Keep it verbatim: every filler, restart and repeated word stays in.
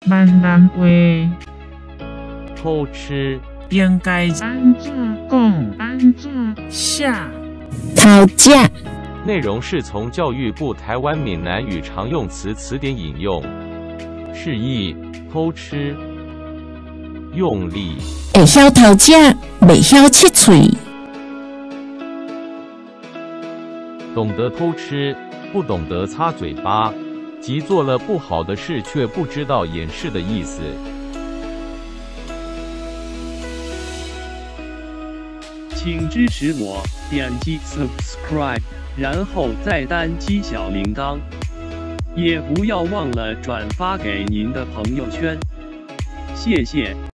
闽南话偷吃应该安怎讲？安怎写？ 讨价内容是从教育部台湾闽南语常用词词典引用，释义偷吃，用力。 会晓讨价，袂晓切喙。 懂得偷吃，不懂得擦嘴巴，即做了不好的事却不知道掩饰的意思。 请支持我，点击 subscribe， 然后再单击小铃铛，也不要忘了转发给您的朋友圈，谢谢。